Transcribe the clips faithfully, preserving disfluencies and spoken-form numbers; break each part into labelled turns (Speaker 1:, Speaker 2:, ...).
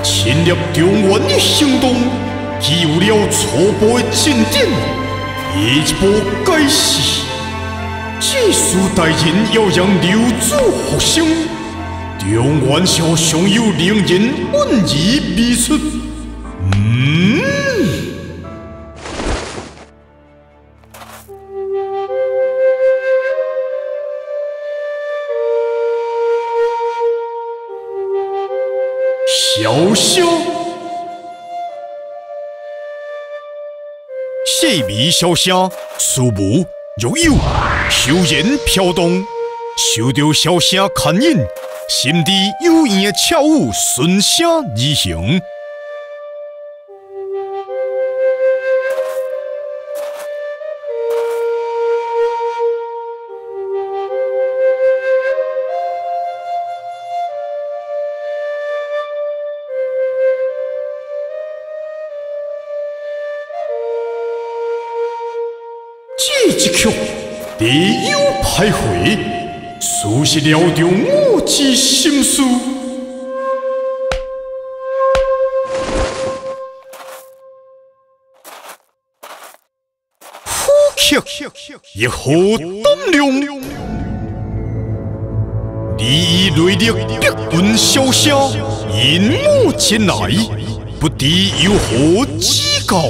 Speaker 1: 侵略中原的行动已有了初步的进展，第一步开始。这事大人要让留主复生，中原上尚有令人稳意未出。嗯。 小虾，细微小虾，树木肉油，悠然飘动，受到小虾牵引，心地幽怨的跳舞顺势而行。 这一曲地有徘徊，似是撩动我之心思。呼吸亦好胆量，利益锐利逼问小虾，引我前来，不知有何指教？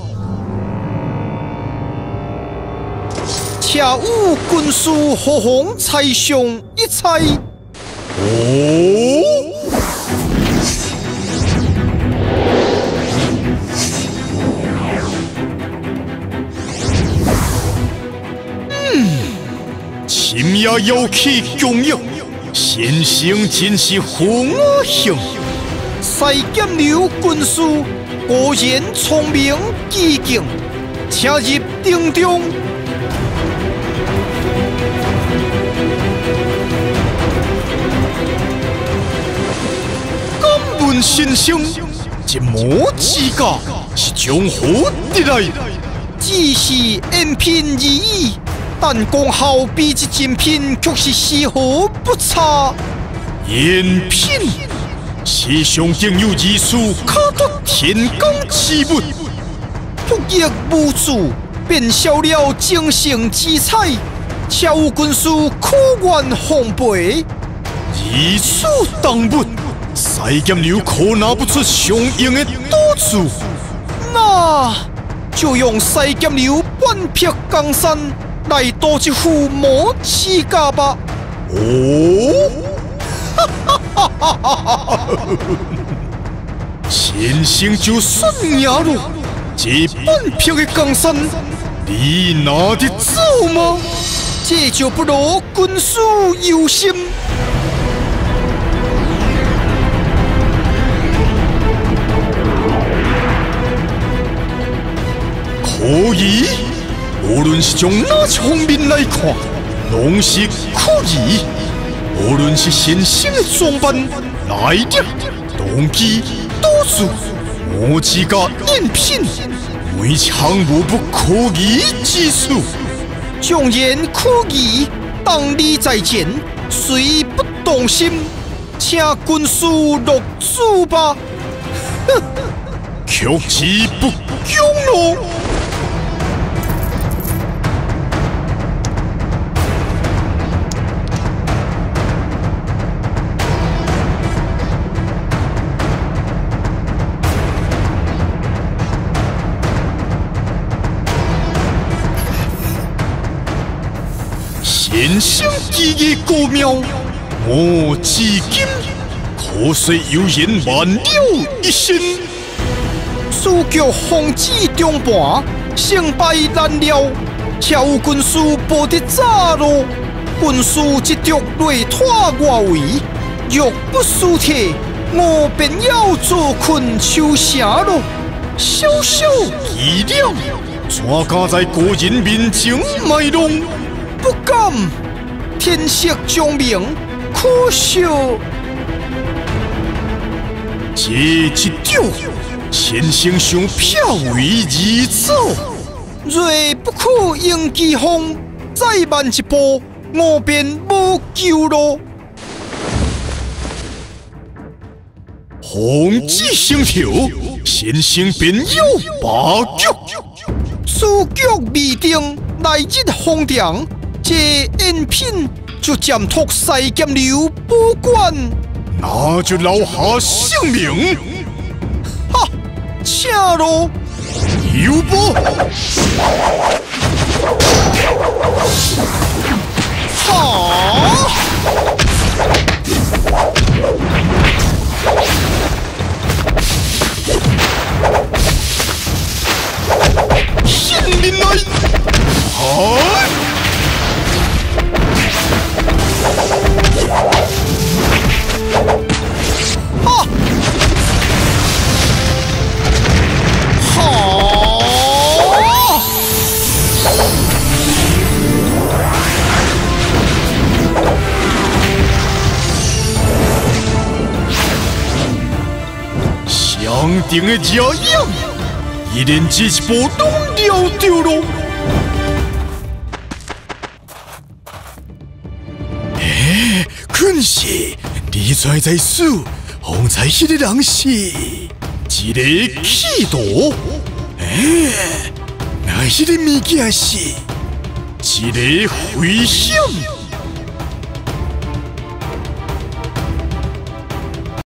Speaker 2: 恰有军师何妨猜上一猜？
Speaker 1: 哦，嗯，深夜摇起供养，先生真是风我行。
Speaker 2: 西剑流军师果然聪明机警，请入庭中。
Speaker 1: 本先生，这魔之家是从何得来？
Speaker 2: 只是赝品而已，但功效比这精品却是丝毫不差。
Speaker 1: 赝品世上竟有异术可得天罡之物，
Speaker 2: 不义无主，便消了精神之彩，恰有军师苦愿奉陪。
Speaker 1: 异术当物。 西剑流可拿不出相应的赌注，
Speaker 2: 那就用西剑流半劈江山来赌这副魔之家吧。
Speaker 1: 哦，哈哈哈哈哈哈！先生就算赢了，这半劈的江山，你拿得走吗？
Speaker 2: 这就不如军师有心。
Speaker 1: 可以，无论是从哪方面来看，拢是可以。无论是先生的装扮、来历、动机、赌注、魔之家赝品，每项无不可疑之处。
Speaker 2: 纵然可疑，当理在前，虽不动心，请军师落主吧。
Speaker 1: 哼，却之不恭咯。 先生技艺高妙，我至今可虽有人万了一身。
Speaker 2: 主角风止中盘，胜败难料，恰有军师保得早咯。军师一着擂拖外围，若不输铁，我便要做困求侠咯。
Speaker 1: 小小伎俩，怎敢在国人面前卖弄？
Speaker 2: 不敢，天色将明，可惜。
Speaker 1: 这一招，先生想漂为而走。
Speaker 2: 若不可应其风，再慢一步，我便无救咯。
Speaker 1: 红紫星球，先生便有八局。
Speaker 2: 此局未定，来日方长，这赝品就暂托西剑流保管。
Speaker 1: 那就留下姓名。
Speaker 2: 哈，请咯。
Speaker 1: 有不？
Speaker 2: 哈！
Speaker 1: 新人来！啊！
Speaker 2: 哈！好！
Speaker 1: 相定的家样，一连这一波都了掉了。哎，可是你才在数，方才迄个人是一个气度。哎，那迄个物件是一个危险。